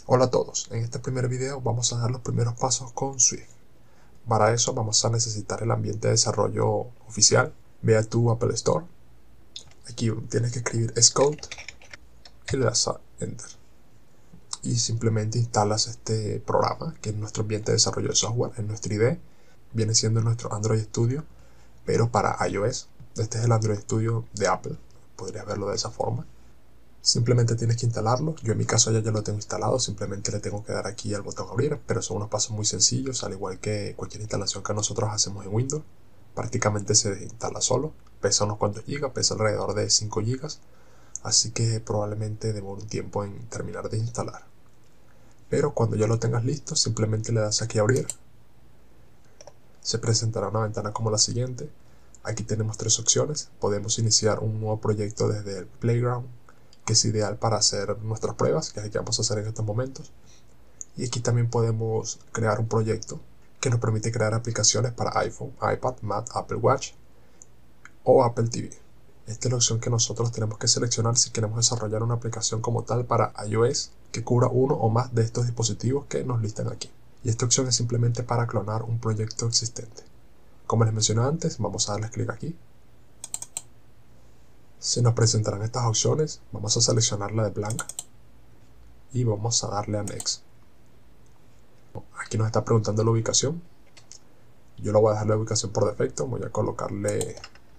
Hola a todos, en este primer video vamos a dar los primeros pasos con Swift. Para eso vamos a necesitar el ambiente de desarrollo oficial. Ve a tu Apple Store, aquí tienes que escribir Xcode y le das a Enter. Y simplemente instalas este programa, que es nuestro ambiente de desarrollo de software, en nuestra IDE. Viene siendo nuestro Android Studio, pero para iOS. Este es el Android Studio de Apple, podrías verlo de esa forma. Simplemente tienes que instalarlo. Yo en mi caso ya lo tengo instalado, simplemente le tengo que dar aquí al botón abrir, pero son unos pasos muy sencillos, al igual que cualquier instalación que nosotros hacemos en Windows. Prácticamente se instala solo, pesa unos cuantos gigas, pesa alrededor de 5 gigas, así que probablemente demore un tiempo en terminar de instalar. Pero cuando ya lo tengas listo, simplemente le das aquí a abrir. Se presentará una ventana como la siguiente. Aquí tenemos tres opciones. Podemos iniciar un nuevo proyecto desde el Playground, que es ideal para hacer nuestras pruebas, que es lo que vamos a hacer en estos momentos. Y aquí también podemos crear un proyecto que nos permite crear aplicaciones para iPhone, iPad, Mac, Apple Watch o Apple TV. Esta es la opción que nosotros tenemos que seleccionar si queremos desarrollar una aplicación como tal para iOS que cubra uno o más de estos dispositivos que nos listan aquí. Y esta opción es simplemente para clonar un proyecto existente. Como les mencioné antes, vamos a darles clic aquí. Se nos presentarán estas opciones, vamos a seleccionar la de blanca y vamos a darle a Next. Aquí nos está preguntando la ubicación. Yo le voy a dejar la ubicación por defecto, voy a colocarle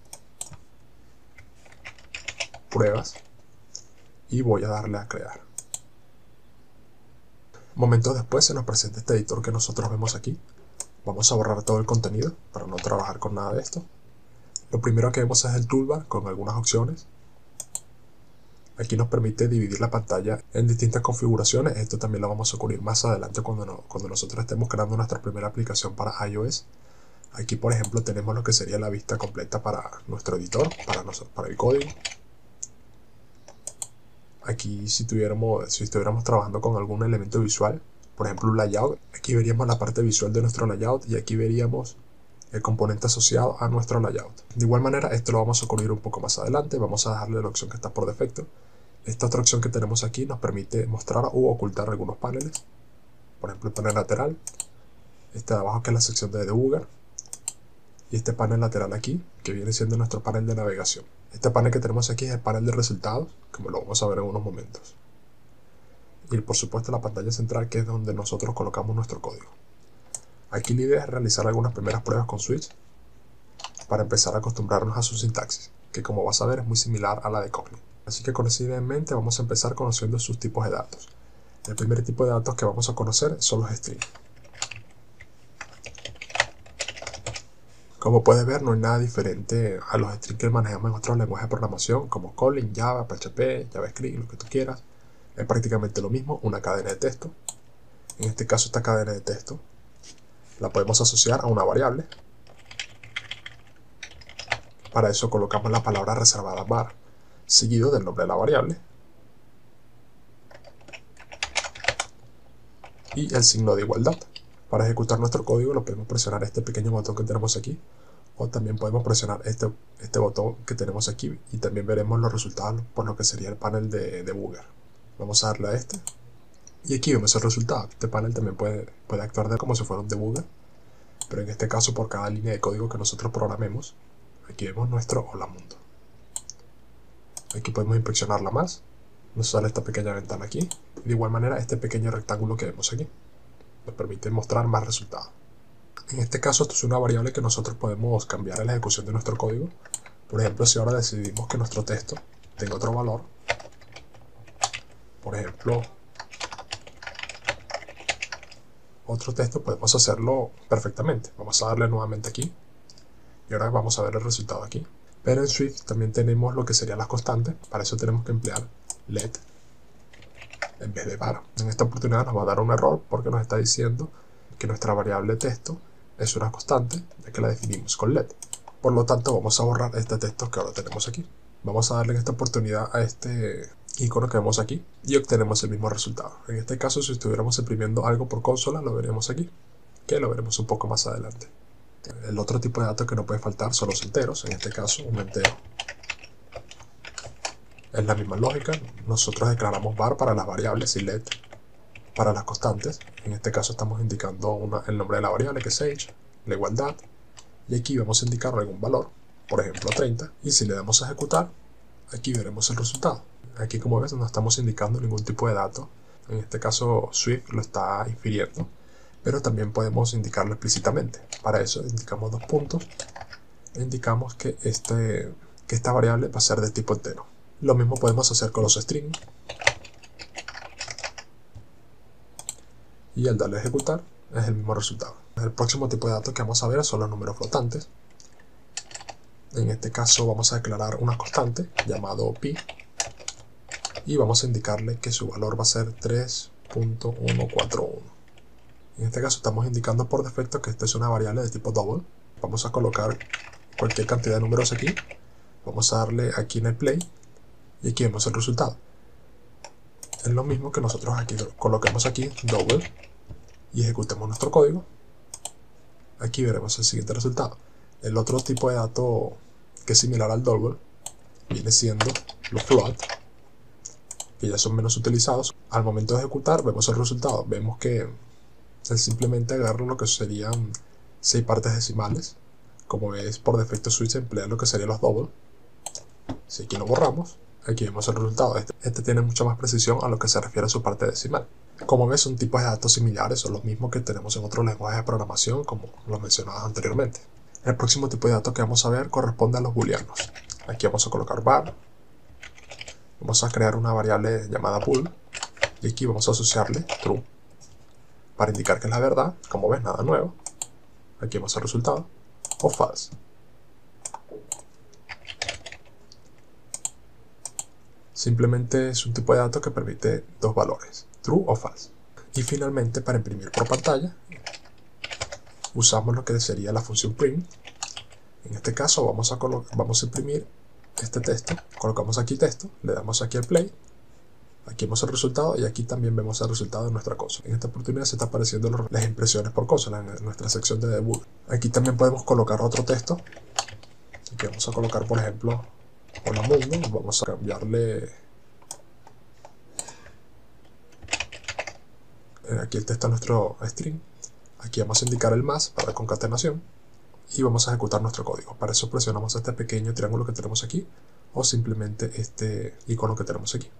pruebas y voy a darle a crear. Momentos después se nos presenta este editor que nosotros vemos aquí. Vamos a borrar todo el contenido para no trabajar con nada de esto. Lo primero que vemos es el toolbar con algunas opciones. Aquí nos permite dividir la pantalla en distintas configuraciones. Esto también lo vamos a cubrir más adelante cuando nosotros estemos creando nuestra primera aplicación para iOS. Aquí por ejemplo tenemos lo que sería la vista completa para nuestro editor, para el código. Aquí si estuviéramos trabajando con algún elemento visual, por ejemplo un layout, aquí veríamos la parte visual de nuestro layout y aquí veríamos el componente asociado a nuestro layout. De igual manera esto lo vamos a cubrir un poco más adelante, vamos a dejarle la opción que está por defecto. Esta otra opción que tenemos aquí nos permite mostrar u ocultar algunos paneles, por ejemplo el panel lateral, este de abajo que es la sección de debugger, y este panel lateral aquí que viene siendo nuestro panel de navegación. Este panel que tenemos aquí es el panel de resultados, como lo vamos a ver en unos momentos. Y por supuesto la pantalla central, que es donde nosotros colocamos nuestro código. Aquí la idea es realizar algunas primeras pruebas con Switch para empezar a acostumbrarnos a su sintaxis, que como vas a ver es muy similar a la de Kotlin. Así que con esa idea en mente vamos a empezar conociendo sus tipos de datos. El primer tipo de datos que vamos a conocer son los strings. Como puedes ver, no hay nada diferente a los strings que manejamos en otros lenguajes de programación como Kotlin, Java, PHP, JavaScript, lo que tú quieras. Es prácticamente lo mismo, una cadena de texto. En este caso, esta cadena de texto la podemos asociar a una variable. Para eso colocamos la palabra reservada var, seguido del nombre de la variable y el signo de igualdad. Para ejecutar nuestro código lo podemos presionar este pequeño botón que tenemos aquí, o también podemos presionar este botón que tenemos aquí y también veremos los resultados por lo que sería el panel de debugger. Vamos a darle a este y aquí vemos el resultado. Este panel también puede actuar como si fuera un debugger, pero en este caso por cada línea de código que nosotros programemos, aquí vemos nuestro hola mundo. Aquí podemos inspeccionarla más, nos sale esta pequeña ventana aquí, y de igual manera este pequeño rectángulo que vemos aquí nos permite mostrar más resultados. En este caso esto es una variable que nosotros podemos cambiar en la ejecución de nuestro código. Por ejemplo, si ahora decidimos que nuestro texto tenga otro valor, por ejemplo otro texto, podemos hacerlo perfectamente. Vamos a darle nuevamente aquí y ahora vamos a ver el resultado aquí. Pero en Swift también tenemos lo que serían las constantes. Para eso tenemos que emplear let en vez de var. En esta oportunidad nos va a dar un error porque nos está diciendo que nuestra variable texto es una constante, ya que la definimos con let. Por lo tanto vamos a borrar este texto que ahora tenemos aquí. Vamos a darle en esta oportunidad a este icono que vemos aquí y obtenemos el mismo resultado. En este caso, si estuviéramos imprimiendo algo por consola, lo veremos aquí, que lo veremos un poco más adelante. El otro tipo de datos que no puede faltar son los enteros. En este caso, un entero es la misma lógica. Nosotros declaramos var para las variables y let para las constantes. En este caso estamos indicando el nombre de la variable, que es age, la igualdad, y aquí vamos a indicar algún valor, por ejemplo 30, y si le damos a ejecutar, aquí veremos el resultado. Aquí, como ves, no estamos indicando ningún tipo de dato. En este caso Swift lo está infiriendo, pero también podemos indicarlo explícitamente. Para eso indicamos dos puntos e indicamos que esta variable va a ser de tipo entero. Lo mismo podemos hacer con los strings, y al darle a ejecutar es el mismo resultado. El próximo tipo de datos que vamos a ver son los números flotantes. En este caso vamos a declarar una constante llamado pi y vamos a indicarle que su valor va a ser 3.141. En este caso estamos indicando por defecto que esta es una variable de tipo double. Vamos a colocar cualquier cantidad de números aquí, vamos a darle aquí en el play y aquí vemos el resultado. Es lo mismo que nosotros aquí coloquemos aquí double y ejecutemos nuestro código. Aquí veremos el siguiente resultado. El otro tipo de dato que es similar al double viene siendo los float, que ya son menos utilizados. Al momento de ejecutar vemos el resultado. Vemos que él simplemente agarra lo que serían 6 partes decimales. Como ves, por defecto Switch emplea lo que serían los double. Si aquí lo borramos, aquí vemos el resultado. Este tiene mucha más precisión a lo que se refiere a su parte decimal. Como ves, son tipos de datos similares, son los mismos que tenemos en otros lenguajes de programación, como los mencionados anteriormente. El próximo tipo de datos que vamos a ver corresponde a los booleanos. Aquí vamos a colocar var, vamos a crear una variable llamada bool, y aquí vamos a asociarle true, para indicar que es la verdad. Como ves, nada nuevo. Aquí vemos el resultado, o false. Simplemente es un tipo de dato que permite dos valores, true o false. Y finalmente, para imprimir por pantalla, usamos lo que sería la función print. En este caso vamos a imprimir este texto, colocamos aquí texto, le damos aquí al play, aquí vemos el resultado y aquí también vemos el resultado de nuestra consola. En esta oportunidad se está apareciendo las impresiones por consola en nuestra sección de debug. Aquí también podemos colocar otro texto, aquí vamos a colocar por ejemplo hola mundo, vamos a cambiarle aquí el texto a nuestro string, aquí vamos a indicar el más para concatenación y vamos a ejecutar nuestro código. Para eso presionamos este pequeño triángulo que tenemos aquí o simplemente este icono que tenemos aquí.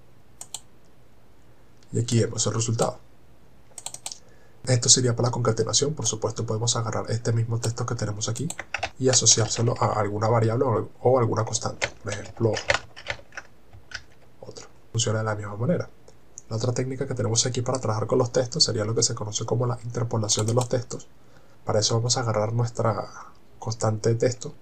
Y aquí vemos el resultado. Esto sería para la concatenación. Por supuesto podemos agarrar este mismo texto que tenemos aquí y asociárselo a alguna variable o alguna constante. Por ejemplo, otro. Funciona de la misma manera. La otra técnica que tenemos aquí para trabajar con los textos sería lo que se conoce como la interpolación de los textos. Para eso vamos a agarrar nuestra constante de texto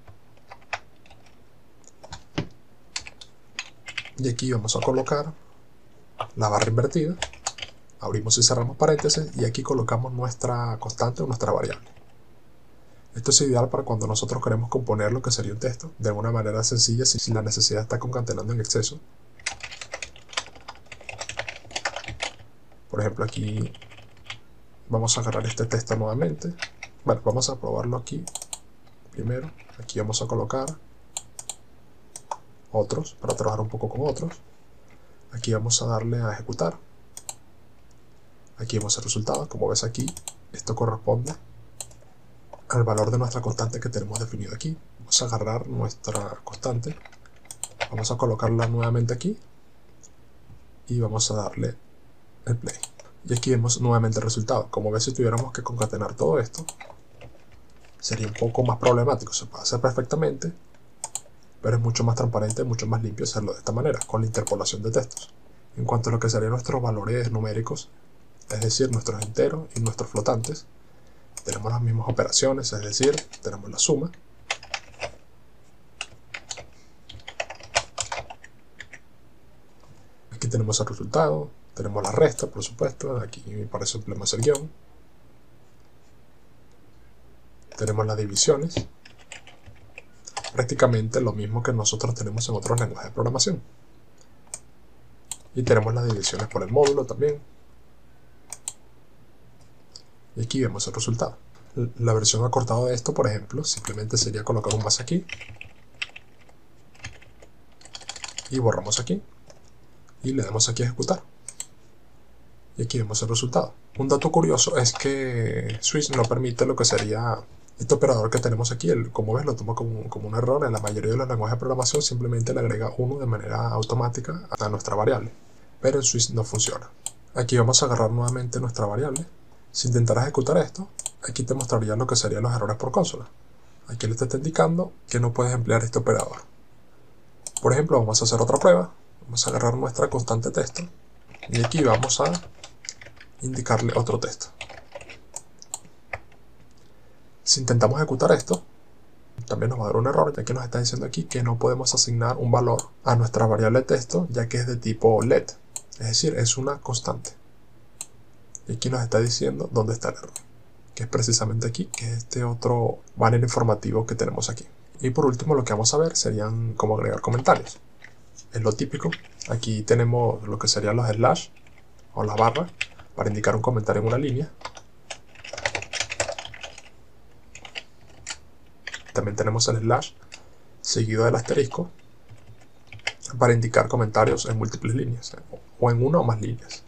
y aquí vamos a colocar la barra invertida, abrimos y cerramos paréntesis y aquí colocamos nuestra constante o nuestra variable. Esto es ideal para cuando nosotros queremos componer lo que sería un texto de una manera sencilla sin la necesidad de estar concatenando en exceso. Por ejemplo, aquí vamos a agarrar este texto nuevamente. Bueno, vamos a probarlo aquí primero. Aquí vamos a colocar otros para trabajar un poco con otros. Aquí vamos a darle a ejecutar. Aquí vemos el resultado. Como ves aquí, esto corresponde al valor de nuestra constante que tenemos definido aquí. Vamos a agarrar nuestra constante, vamos a colocarla nuevamente aquí y vamos a darle el play. Y aquí vemos nuevamente el resultado. Como ves, si tuviéramos que concatenar todo esto, sería un poco más problemático. Se puede hacer perfectamente, pero es mucho más transparente, mucho más limpio hacerlo de esta manera, con la interpolación de textos. En cuanto a lo que serían nuestros valores numéricos, es decir, nuestros enteros y nuestros flotantes, tenemos las mismas operaciones, es decir, tenemos la suma, aquí tenemos el resultado, tenemos la resta, por supuesto, aquí para eso empleamos el guión, tenemos las divisiones, prácticamente lo mismo que nosotros tenemos en otros lenguajes de programación. Y tenemos las divisiones por el módulo también. Y aquí vemos el resultado. La versión acortada de esto, por ejemplo, simplemente sería colocar un más aquí. Y borramos aquí. Y le damos aquí a ejecutar. Y aquí vemos el resultado. Un dato curioso es que Swift no permite lo que sería este operador que tenemos aquí. Como ves, lo toma como un error. En la mayoría de los lenguajes de programación simplemente le agrega 1 de manera automática a nuestra variable. Pero en Swift no funciona. Aquí vamos a agarrar nuevamente nuestra variable. Si intentaras ejecutar esto, aquí te mostraría lo que serían los errores por consola. Aquí le está indicando que no puedes emplear este operador. Por ejemplo, vamos a hacer otra prueba. Vamos a agarrar nuestra constante texto y aquí vamos a indicarle otro texto. Si intentamos ejecutar esto, también nos va a dar un error, ya que nos está diciendo aquí que no podemos asignar un valor a nuestra variable de texto, ya que es de tipo let, es decir, es una constante. Y aquí nos está diciendo dónde está el error, que es precisamente aquí, que es este otro banner informativo que tenemos aquí. Y por último, lo que vamos a ver serían cómo agregar comentarios. Es lo típico. Aquí tenemos lo que serían los slash o la barra para indicar un comentario en una línea. También tenemos el slash seguido del asterisco para indicar comentarios en múltiples líneas o en una o más líneas.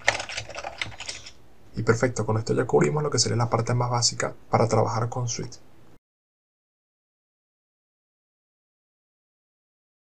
Y perfecto, con esto ya cubrimos lo que sería la parte más básica para trabajar con Swift.